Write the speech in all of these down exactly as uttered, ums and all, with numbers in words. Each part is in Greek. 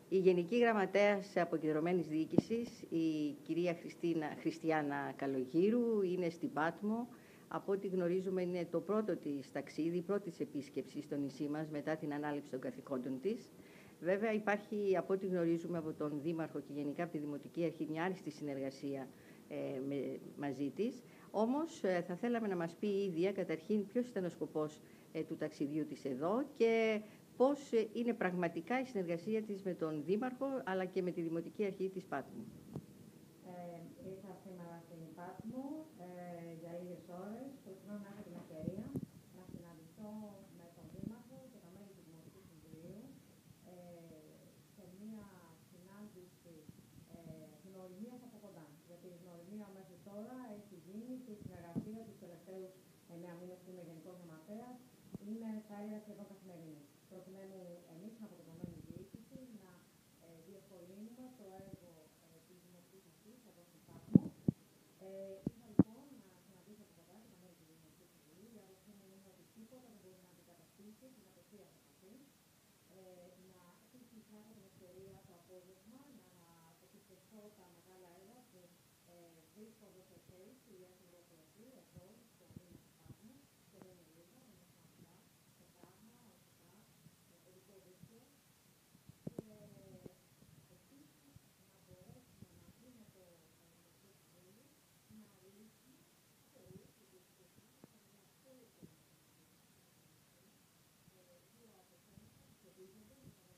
Η Γενική Γραμματέας Αποκεντρωμένης Διοίκησης, η κυρία Χριστίνα, Χριστιάνα Καλογύρου, είναι στην Πάτμο. Από ό,τι γνωρίζουμε είναι το πρώτο της ταξίδι, η πρώτη της επίσκεψη στο νησί μας μετά την ανάληψη των καθηκόντων της. Βέβαια υπάρχει, από ό,τι γνωρίζουμε από τον Δήμαρχο και γενικά από τη Δημοτική Αρχή, μια άριστη συνεργασία ε, με, μαζί της. Όμως ε, θα θέλαμε να μας πει η ίδια καταρχήν ποιος ήταν ο σκοπός ε, του ταξιδιού της εδώ και πώς είναι πραγματικά η συνεργασία της με τον Δήμαρχο αλλά και με τη Δημοτική Αρχή της Πάτμου. Ε, ήρθα σήμερα στην Πάτμο ε, για λίγες ώρες. Προκειμένου να έχω την ευκαιρία να συναντηθώ με τον Δήμαρχο και τα μέλη του Δημοτικού Συμβουλίου ε, σε μια συνάντηση ε, γνωριμίας από κοντά. Γιατί η γνωριμία μέχρι τώρα έχει γίνει και η συνεργασία τους τελευταίους εννέα μήνες που είμαι Γενικός Γραμματέας είναι, θα έλεγα, σχεδόν καθημερινή. Προκειμένου εμείς στην αποκεντρωμένη διοίκηση να ε, διευκολύνουμε το έργο ε, της Δημοτικής Αρχής εδώ στην Πάτμο. Ε, ήθελα λοιπόν να συναντήσω από κοντά και τα μέλη του Δημοτικού Συμβουλίου. Η άποψή μου είναι ότι τίποτα δεν μπορεί να αντικαταστήσει την απευθείας επαφή. Ε, να επίσης να έχω την ευκαιρία το απόγευμα να επισκεφθώ τα μεγάλα έργα που ε, βρίσκονται σε θέση ή έχουν ολοκληρωθεί εδώ στο Δήμο της Πάτμου και δεν είναι λίγα, είναι σημαντικά. Το πράγμα, ορθικά, το παιδικό δίκτυο και επίσης να μπορέσουμε μαζί με το Δημοτικό Συμβούλιο να λύσουμε πολλές ειδικότητες σε μια πολύ δύο από θέματα σχετίζονται με τα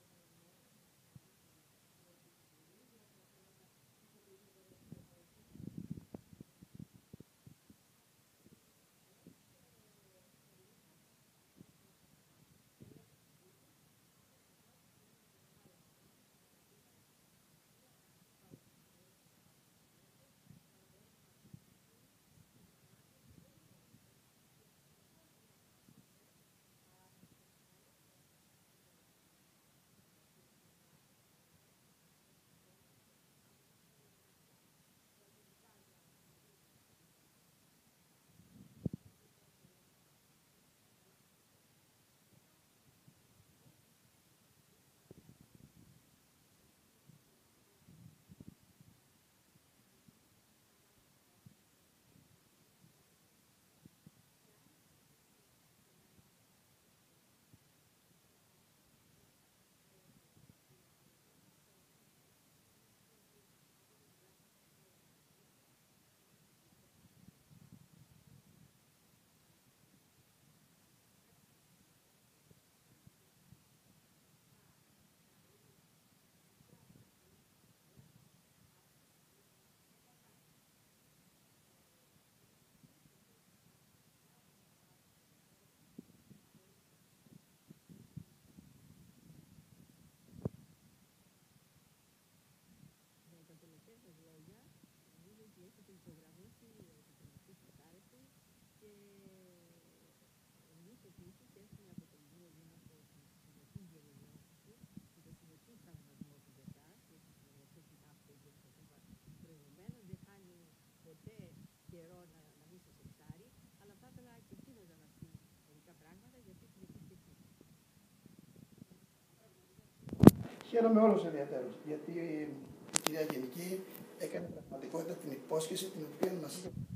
Χαίρομαι όλος ιδιαίτερος, γιατί η κυρία Γενική έκανε πραγματικότητα την υπόσχεση την οποία μας είχε